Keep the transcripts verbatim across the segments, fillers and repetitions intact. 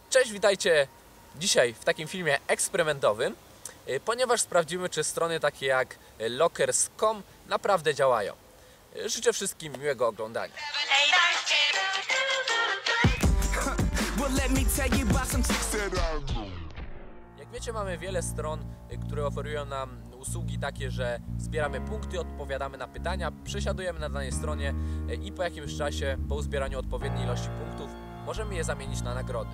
Cześć, witajcie dzisiaj w takim filmie eksperymentowym, ponieważ sprawdzimy, czy strony takie jak lockers kropka com naprawdę działają. Życzę wszystkim miłego oglądania. Jak wiecie, mamy wiele stron, które oferują nam usługi takie, że zbieramy punkty, odpowiadamy na pytania, przesiadujemy na danej stronie i po jakimś czasie, po uzbieraniu odpowiedniej ilości punktów, możemy je zamienić na nagrody.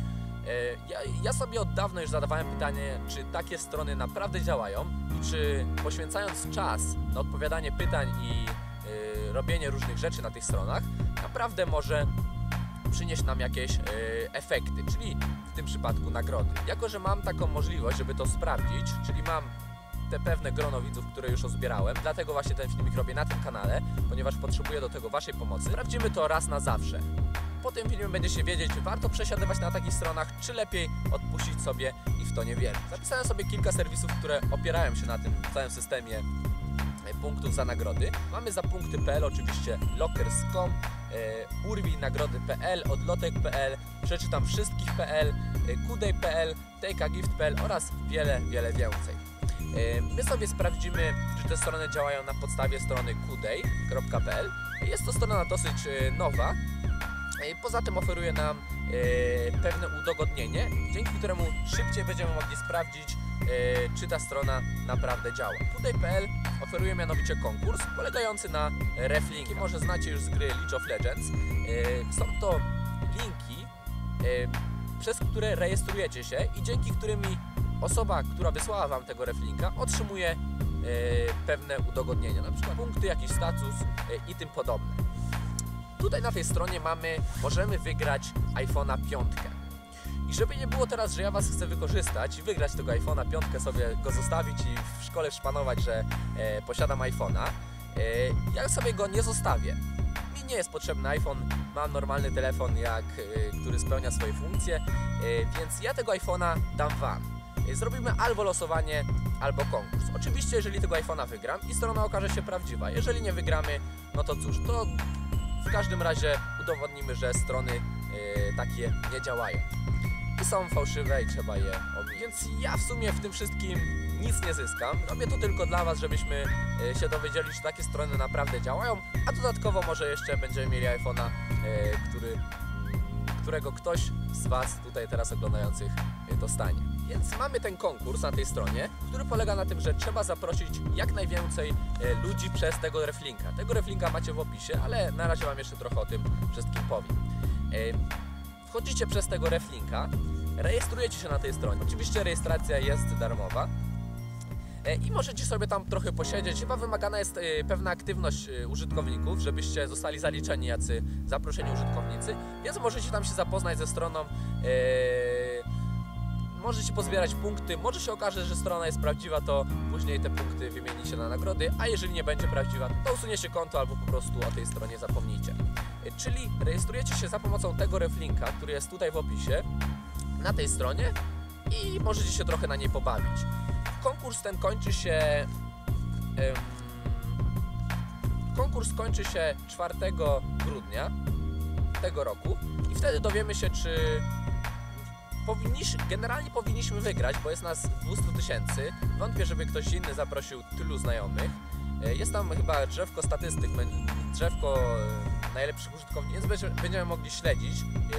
Ja, ja sobie od dawna już zadawałem pytanie, czy takie strony naprawdę działają i czy poświęcając czas na odpowiadanie pytań i y, robienie różnych rzeczy na tych stronach naprawdę może przynieść nam jakieś y, efekty, czyli w tym przypadku nagrody. Jako że mam taką możliwość, żeby to sprawdzić, czyli mam te pewne grono widzów, które już uzbierałem, dlatego właśnie ten filmik robię na tym kanale, ponieważ potrzebuję do tego waszej pomocy. Sprawdzimy to raz na zawsze. Po tym filmie będziecie wiedzieć, czy warto przesiadywać na takich stronach, czy lepiej odpuścić sobie i w to nie wierzyć. Zapisałem sobie kilka serwisów, które opierają się na tym całym systemie punktów za nagrody. Mamy za punkty kropka p l oczywiście lockers kropka com, e, urwij nagrody kropka p l, odlotek kropka p l, przeczytam wszystkich kropka p l, e, kudej kropka p l, takeagift kropka p l oraz wiele, wiele więcej. E, my sobie sprawdzimy, czy te strony działają na podstawie strony kudej kropka p l. Jest to strona dosyć e, nowa. Poza tym oferuje nam e, pewne udogodnienie, dzięki któremu szybciej będziemy mogli sprawdzić, e, czy ta strona naprawdę działa. Kudej kropka p l oferuje mianowicie konkurs polegający na reflinki. Może znacie już z gry League of Legends. E, są to linki, e, przez które rejestrujecie się i dzięki którymi osoba, która wysłała wam tego reflinka, otrzymuje e, pewne udogodnienia, na przykład punkty, jakiś status e, i tym podobne. Tutaj na tej stronie mamy, możemy wygrać iPhone'a piątkę. I żeby nie było teraz, że ja was chcę wykorzystać i wygrać tego iPhone'a piątkę, sobie go zostawić i w szkole szpanować, że e, posiadam iPhone'a, e, ja sobie go nie zostawię. Mi nie jest potrzebny iPhone, mam normalny telefon, jak, e, który spełnia swoje funkcje, e, więc ja tego iPhone'a dam wam. E, zrobimy albo losowanie, albo konkurs. Oczywiście, jeżeli tego iPhone'a wygram i strona okaże się prawdziwa. Jeżeli nie wygramy, no to cóż, to w każdym razie udowodnimy, że strony yy, takie nie działają i są fałszywe i trzeba je ominąć. Więc ja w sumie w tym wszystkim nic nie zyskam. Robię to tylko dla was, żebyśmy yy, się dowiedzieli, czy takie strony naprawdę działają, a dodatkowo może jeszcze będziemy mieli iPhone'a, yy, który, yy, którego ktoś z was tutaj teraz oglądających yy, dostanie. Więc mamy ten konkurs na tej stronie, który polega na tym, że trzeba zaprosić jak najwięcej e, ludzi przez tego reflinka. Tego reflinka macie w opisie, ale na razie wam jeszcze trochę o tym wszystkim powiem. E, wchodzicie przez tego reflinka, rejestrujecie się na tej stronie. Oczywiście rejestracja jest darmowa e, i możecie sobie tam trochę posiedzieć. Chyba wymagana jest e, pewna aktywność e, użytkowników, żebyście zostali zaliczeni jacy zaproszeni użytkownicy, więc możecie tam się zapoznać ze stroną. E, Możecie pozbierać punkty, może się okaże, że strona jest prawdziwa, to później te punkty wymienicie na nagrody, a jeżeli nie będzie prawdziwa, to usuniecie konto albo po prostu o tej stronie zapomnijcie. Czyli rejestrujecie się za pomocą tego reflinka, który jest tutaj w opisie, na tej stronie i możecie się trochę na niej pobawić. Konkurs ten kończy się... Um, konkurs kończy się czwartego grudnia tego roku i wtedy dowiemy się, czy Powinniś, generalnie powinniśmy wygrać, bo jest nas dwieście tysięcy. Wątpię, żeby ktoś inny zaprosił tylu znajomych. Jest tam chyba drzewko statystyk, drzewko najlepszych użytkowników, więc będziemy mogli śledzić,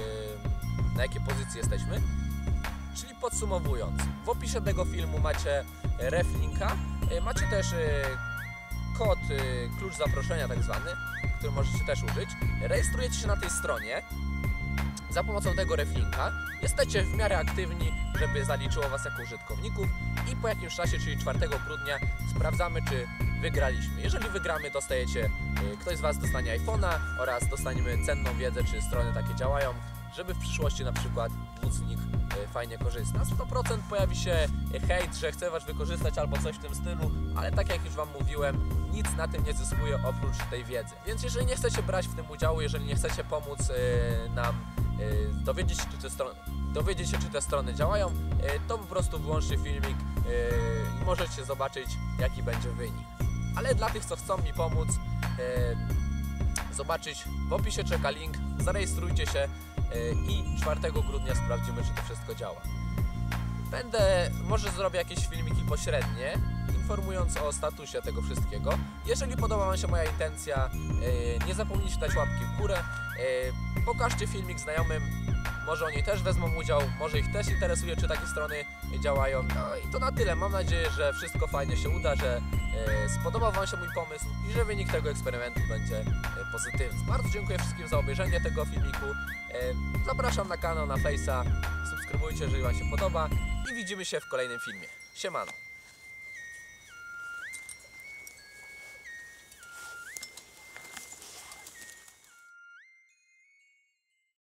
na jakiej pozycji jesteśmy. Czyli podsumowując, w opisie tego filmu macie reflinka, macie też kod, klucz zaproszenia tak zwany, który możecie też użyć. Rejestrujecie się na tej stronie za pomocą tego reflinka, jesteście w miarę aktywni, żeby zaliczyło was jako użytkowników i po jakimś czasie, czyli czwartego grudnia, sprawdzamy, czy wygraliśmy. Jeżeli wygramy, dostajecie, ktoś z was dostanie iPhone'a oraz dostaniemy cenną wiedzę, czy strony takie działają, żeby w przyszłości na przykład móc z nich fajnie korzystać. Na sto procent pojawi się hejt, że chce was wykorzystać albo coś w tym stylu, ale tak jak już wam mówiłem, nic na tym nie zyskuje oprócz tej wiedzy. Więc jeżeli nie chcecie brać w tym udziału, jeżeli nie chcecie pomóc yy, nam yy, dowiedzieć się, czy te strony, dowiedzieć się, czy te strony działają, yy, to po prostu wyłączcie filmik yy, i możecie zobaczyć, jaki będzie wynik. Ale dla tych, co chcą mi pomóc, yy, zobaczyć, w opisie czeka link, zarejestrujcie się, i czwartego grudnia sprawdzimy, czy to wszystko działa. Będę, może zrobię jakieś filmiki pośrednie, informując o statusie tego wszystkiego. Jeżeli podoba Wam się moja intencja, nie zapomnijcie dać łapki w górę, pokażcie filmik znajomym, może oni też wezmą udział, może ich też interesuje, czy takie strony działają. No i to na tyle. Mam nadzieję, że wszystko fajnie się uda, że spodobał Wam się mój pomysł i że wynik tego eksperymentu będzie pozytywny. Bardzo dziękuję wszystkim za obejrzenie tego filmiku. Zapraszam na kanał, na Face'a, subskrybujcie, jeżeli Wam się podoba i widzimy się w kolejnym filmie. Siemano!